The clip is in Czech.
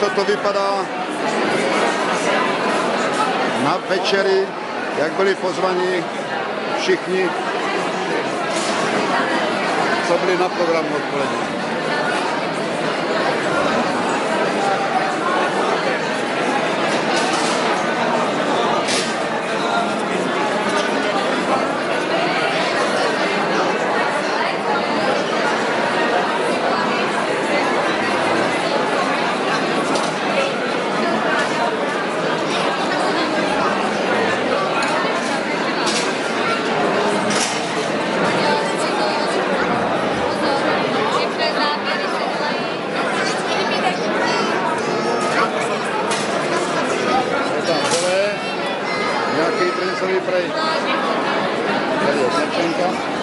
Takto to vypadá na večery, jak byli pozvaní všichni, co byli na programu odpoledne. Nějaký princový prej. Tady je Snapčenka.